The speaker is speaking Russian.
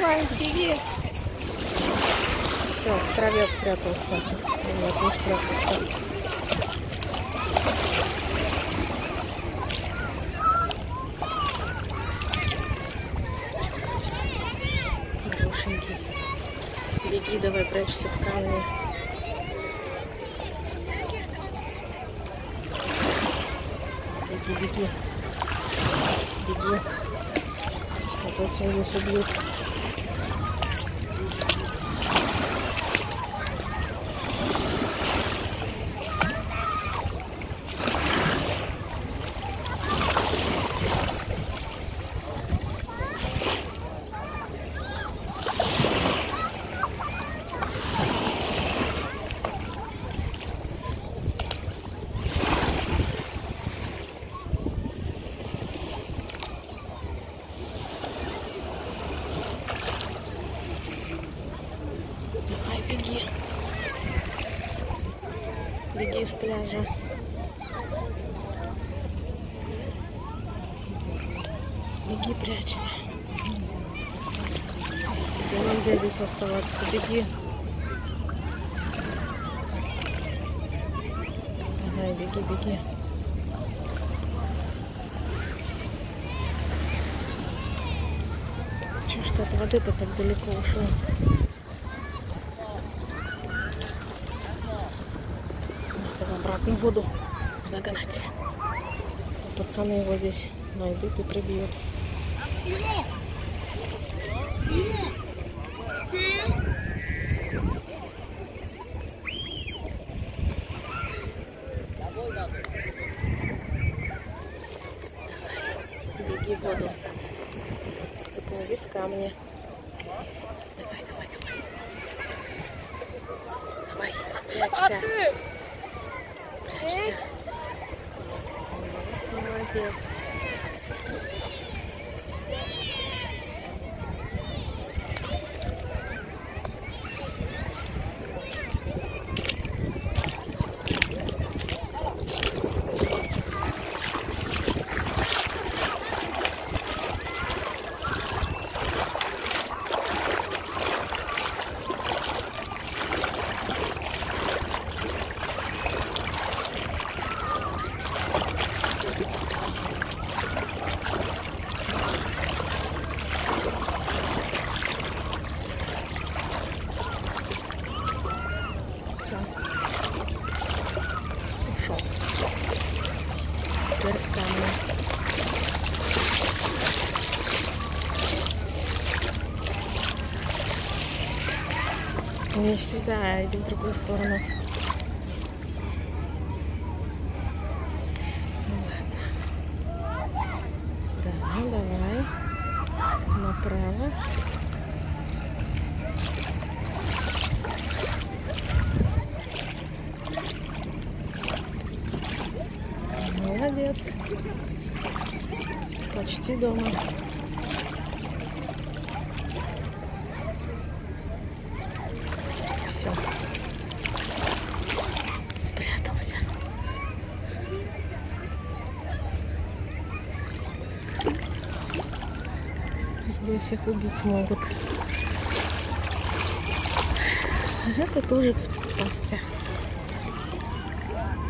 Давай, беги. Все, в траве спрятался. Нет, не спрятался. Хорошенький. Беги, давай, прячься в камне. Беги, беги. Беги. Опять тебя здесь убьют. Беги. Беги с пляжа. Беги, прячься. Тебе нельзя здесь оставаться. Беги. Давай, беги, беги. Чего ж ты от воды-то так далеко ушел? Обратно в воду загнать. То пацаны его здесь найдут и прибьют. Беги в воду. И плыви в камни. Давай, давай, давай. Давай, прячься. Прячься. Молодец. Ушел. Теперь в камне. Не сюда, иди в другую сторону. Ну ладно. Да, давай. Направо. Молодец. Почти дома. Все. Спрятался. Здесь их убить могут. Этот ужик спасся.